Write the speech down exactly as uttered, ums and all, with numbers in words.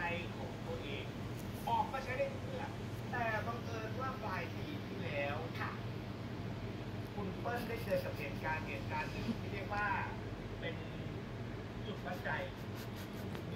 ของตัวเอง ออกมาใช้ได้ทุกเมื่อแต่บังเอิญว่าปลายปีที่แล้วค่ะคุณเปิ้ลได้เจอกับเหตุการณ์เหตุการณ์หนึ่งที่เรียกว่าเป็นจุดวัดใจ ม